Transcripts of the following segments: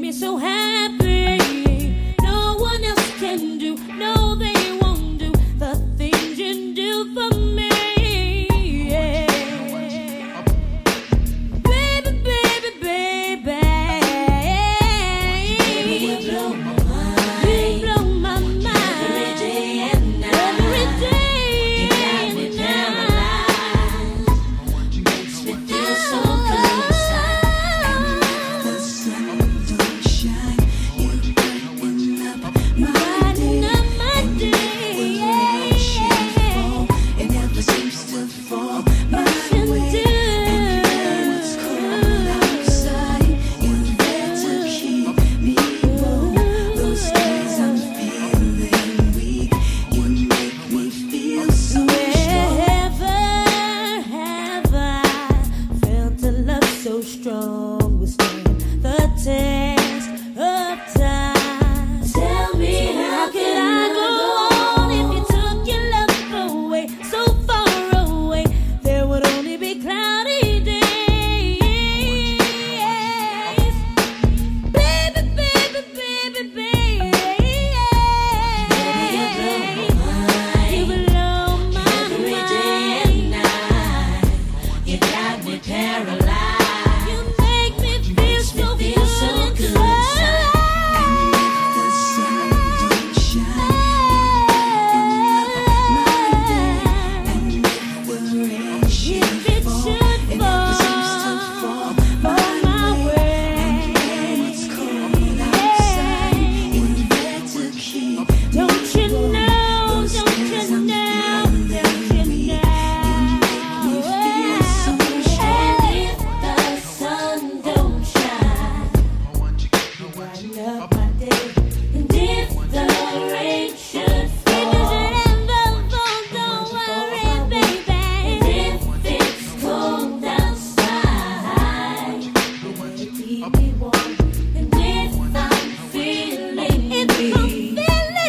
me so happy. No one else can do, no they won't do the things you do for me. Yeah. Baby, baby, baby, you blow my mind. You blow my mind every day and night. Every day you got me paralyzed. Makes me feel so good inside. The sun don't shine, you brighten up my day. It never seems to fall my way. And it's cold outside, you're there to keep me warm. Those days I'm feeling weak, you make me feel so strong. Never have I felt a love so strong, withstand the test of time. Tell me, how could I go on if you took your love away, so far away? There would only be cloudy days. Baby, baby, baby, baby, you blow my mind. You blow my every day and night. You got me paralyzed. You make me feel so good inside. The sun don't shine, and if the rain should fall, it never seems to fall my way. And it's cold outside, you're there to keep. Don't you know? Don't you know? Don't you know? You make me feel so strong. And if the sun don't shine, brighten up my day. And if the rain should fall, don't worry, baby. And if it's cold outside, you keep me warm. And if I'm feeling weak, the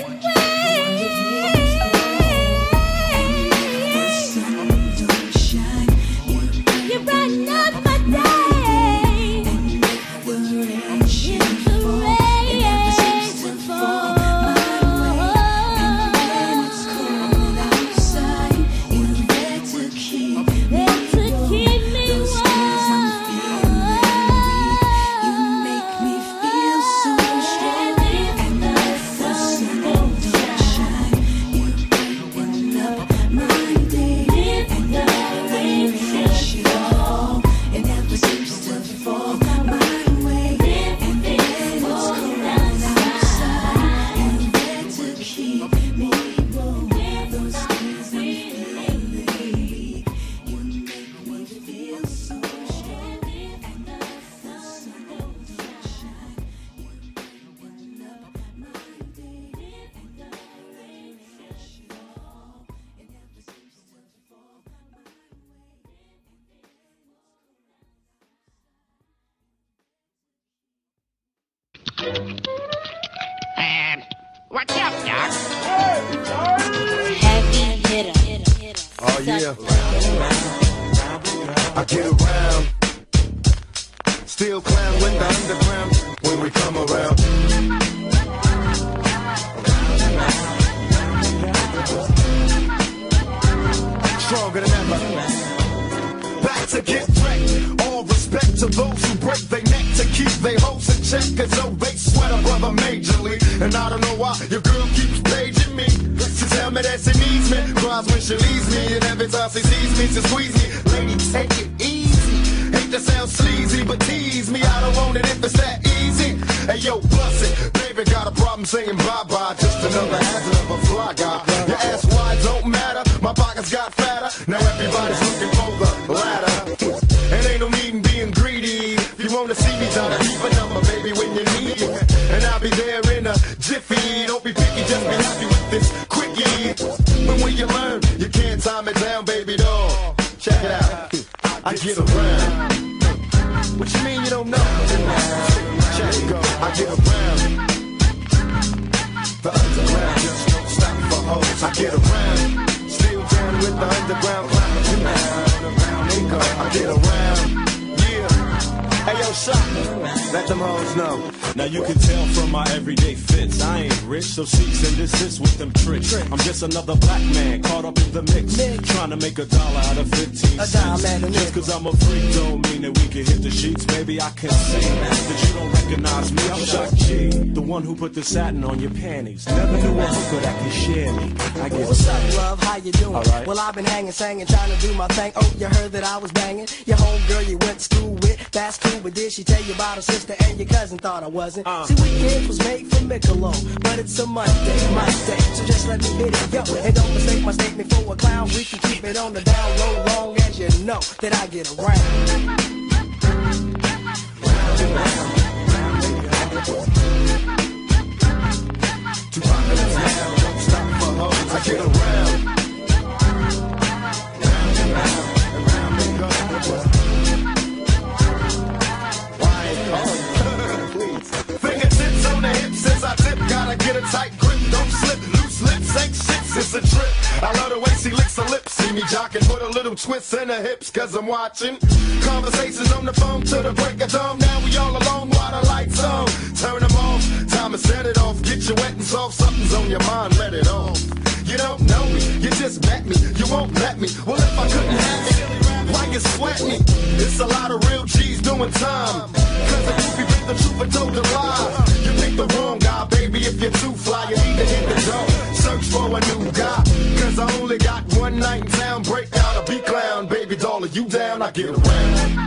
sun don't shine, you brighten up my day. And if the rain should fall, it never seems to fall my way. And when it's cold outside, you're there to keep me warm. Those days I'm feeling weak, you make me feel so strong. And if the sun don't shine, you brighten up my day. And if the rain should fall, it never seems to fall my way. And when it's cold outside, you're there to keep me warm. Those days I'm feeling weak, you make me feel so strong. And the sun don't shine, you brighten up my day. And the rain should fall, it never seems to fall my way. What's up, Doc? Heavy hitter. Oh yeah, I get around. Still clown with the underground when we come around. Stronger than ever. Back to get wrecked. All respect to those who break their neck to keep their hopes in check. Cause though they sweat a brother majorly. And I don't know why your girl keeps paging me. She tell me that she needs me, cries when she leaves me. And every time she sees me, she squeeze me. Lady, take it easy. Hate to sound sleazy, but tease me. I don't want it if it's that easy. Hey yo, bust it. Baby got a problem saying bye-bye. Just another hazard of a fly guy. Your ass wide don't matter. My pockets got fatter. Now everybody's looking for the ladder. And ain't no need in being greedy. If you wanna see me, try to keep a number, baby, when you need it. And I'll be there in a jiffy. Don't be picky, just be happy with this quickie. But when you learn, you can't time it down, baby doll. Check it out. I get around. What you mean you don't know? Check it go. I get around. The underground just don't stop for hoes. I get around. Still down with the underground climb tonight. I get around. Yeah. Hey yo, shot. Let them hoes niggas know. Now you can tell from my everyday fits, I ain't rich, so cease and desist with them tricks. I'm just another black man caught up in the mix, trying to make $1 out of 15 cents. Just cause I'm a freak don't mean that we can hit the sheets. Baby, I can sing that you don't recognize me. I'm Shock G, the one who put the satin on your panties. Never knew a hooker that could share me. I get What's up, love? How you doing? Right. Well, I've been hanging, singing, trying to do my thing. Oh, you heard that I was banging your homegirl you went to school with. That's cool, but did she tell you about her sister and your cousin? Thought I wasn't. See, weekends was made for Michelob, but it's a Monday, so just let me hit it, yo. And don't mistake my statement for a clown. We can keep it on the down low, long as you know that I get around. Too popular now, don't stop for hoes. I get around. Round and go. Fingertips on the hips as I dip. Gotta get a tight grip, don't slip. Loose lips ain't shit, it's a trip. I love the way she licks her lips. See me jocking, put a little twist in her hips, cause I'm watching. Conversations on the phone till the break of dawn. Now we all alone while the lights on. Turn them off, time to set it off. Get you wet and soft, something's on your mind, let it off. You don't know me, you just met me, you won't let me. Well, if I couldn't have it, why you sweat me? It's a lot of real G's doing time. Cause if you pick the truth and told the lie, you pick the wrong guy, baby. If you're too fly, you need to hit the door. Search for a new guy, cause I only got one night in town. Break out a beat clown, baby doll, are you down? I get around.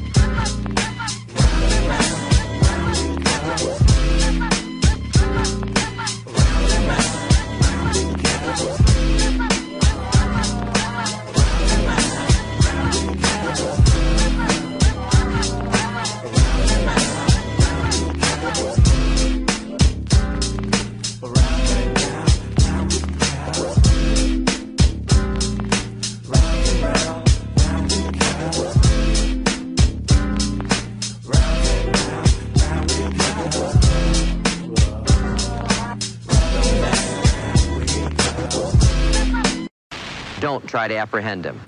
Don't try to apprehend him.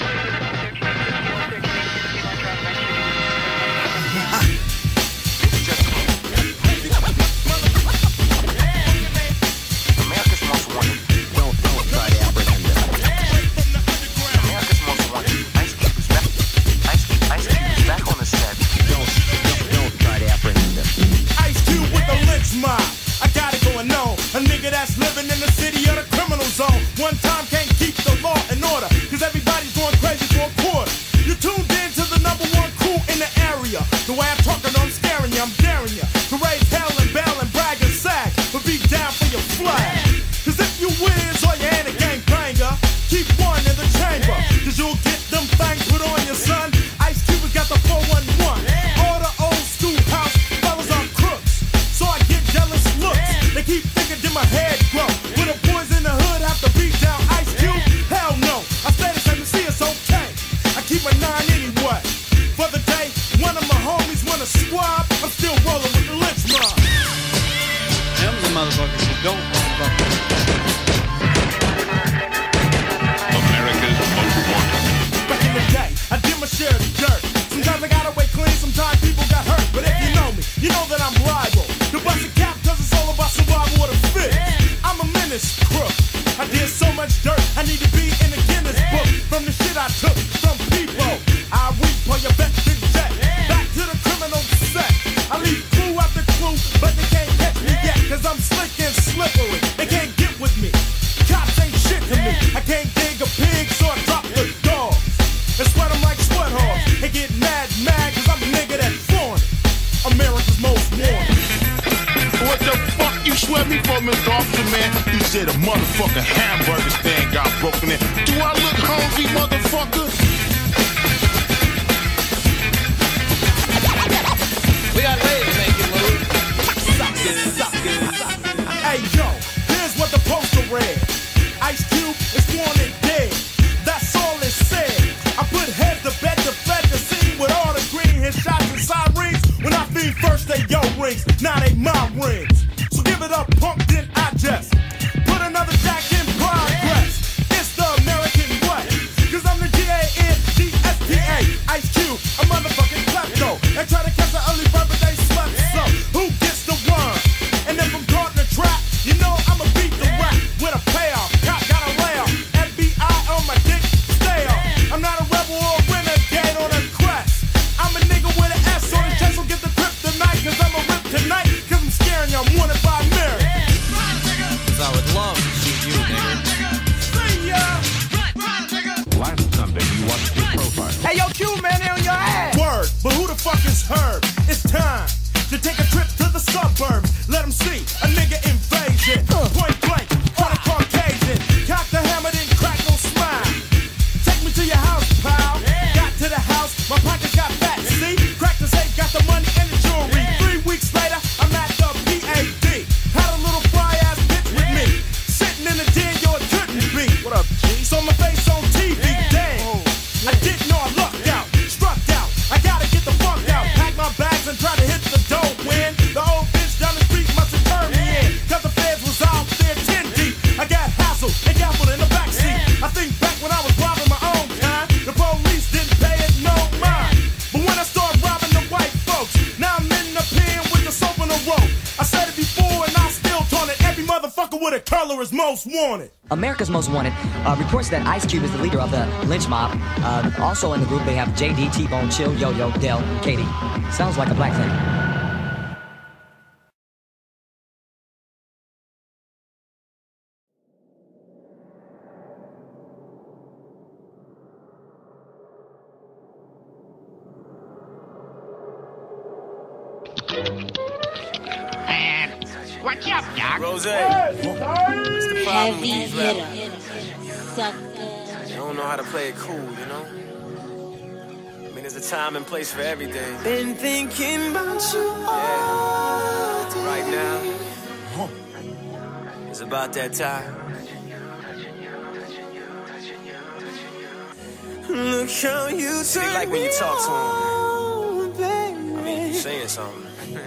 America's most wanted. Don't try to apprehend him. America's most wanted. Ice Cube is back. Ice Cube is back on the set. Don't try to apprehend him. Ice Cube with the lynch mob. I got it going on. A nigga that's living in the city of the criminal zone. One time can't keep the law in order, cause everybody's going crazy for a quarter. You tuned in to the #1 crew in the area. The way I'm talking, I'm scaring you, I'm daring you to raise hell and bell and brag and sag, but be down for your flag. Cause if you whiz or you ain't a gang banger, keep one in the chamber, cause you'll get them things put on your son. Ice Cube has got the 411. All the old school house fellas are crooks, so I get jealous looks. They keep thinking that my head grow. When the boys in the hood have to beat down Ice Cube, hell no. I stay the same to see it's okay. I keep a 9 anyway. For the day, one of my homies wanna swab, I'm still rolling with the lynch mob. Them the motherfuckers who don't motherfuckers. America's most wanted. Back in the day, I did my share of the dirt. Sometimes I got away clean, sometimes people got hurt. But if you know me, you know that I'm liable to bust a cap, cause it's all about survival of the fit. I'm a menace crook. I did so much dirt, I need to be in the Guinness book. From the shit I took from people, I reap for your best big jet. Back to the criminal set. I leave clue after clue, but they can't catch me yet, cause I'm slick and slippery. They can't get with me. Cops ain't shit to me. I can't dig a pig, so I drop the dogs and sweat them like sweat hogs. They get mad, cause I'm a nigga that's foreign. America's most wanted. What the fuck you swear me for, Mr. Officer, man? You said a motherfucking hamburger stand got broken in. Do I look hungry, motherfucker? We got ladies to make it move. Suck it. Hey yo, here's what the poster read. Ice Cube is wanted dead. That's all it said. I put head to bed to fled the scene with all the green hit shots and sirens. When I feed first they yo rings, now they my rings. So give it up, punk, then I just put another jack in progress. It's the American way, cause I'm the G-A-N-G-S-P-A. Ice Cube, a motherfucking klepto. They try to catch the early bird, but they slept so. Who curb. It's time to take a trip to the suburbs. Let them see a nigga invasion. Point blank on a Caucasian. Cock the hammer, then crack no smile. Take me to your house, pal. Got to the house, my pockets got fat. See, crack the safe, got the money and the jewelry. 3 weeks later, I'm at the PAD. Had a little fly ass bitch with me. Sitting in the den, yo, it couldn't be. What up, G? Saw my face on TV, damn. I didn't know I lucked out, struck out. I gotta get the fuck out. Pack my bags and try to hit the dope. When the old bitch down the street must have turned me in. Cause the feds was out there 10 deep. I got hassled and gaffled in the backseat. I think back when I was robbing my own kind. The police didn't pay it no mind. But when I started robbing the white folks, now I'm in the pen with the soap in the rope. I said it before and I still taunt it. Every motherfucker with a color is most wanted. America's Most Wanted reports that Ice Cube is the leader of the lynch mob. Also in the group they have JD, T-Bone, Chill, Yo-Yo, Del, Katie. Sounds like a black thing. What's up, Doc? Rose, it's the problem with Heavy these rappers. hitter, sucker. They don't know how to play it cool, you know? I mean, there's a time and place for everything. Been thinking about you all day. Right now, it's about that time. Look how you See, turn like when you talk to on, baby. I mean, you're saying something.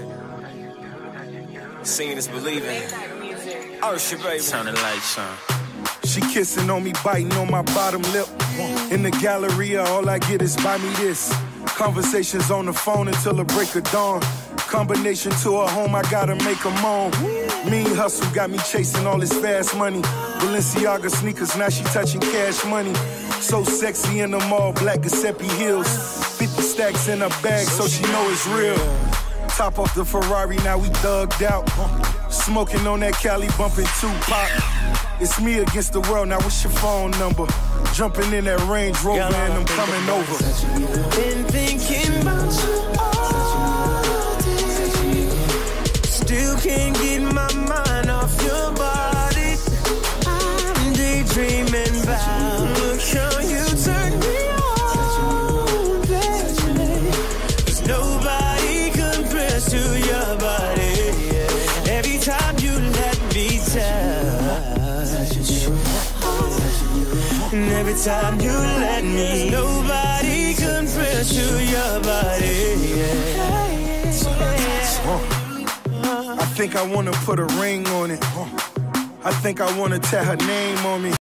Seeing is believing. Oh, shit, baby. Sounding like son. She kissing on me, biting on my bottom lip. In the Galleria, all I get is buy me this. Conversations on the phone until the break of dawn. Combination to her home, I gotta make her moan. Mean hustle got me chasing all this fast money. Balenciaga sneakers, now she touching cash money. So sexy in them all black Giuseppe heels. 50 stacks in her bag, so she know it's real. Top off the Ferrari, now we thugged out. Smoking on that Cali, bumping Tupac. It's me against the world, now what's your phone number? Jumping in that Range Rover and I'm coming over. Been thinking about you all day. Still can't get my mind off your body. I'm daydreaming about. Look how you turn me on, baby. There's nobody compares to your body. Every time you let me touch, and every time you let me, nobody compares to your body. I think I wanna put a ring on it. I think I wanna tell her name on me.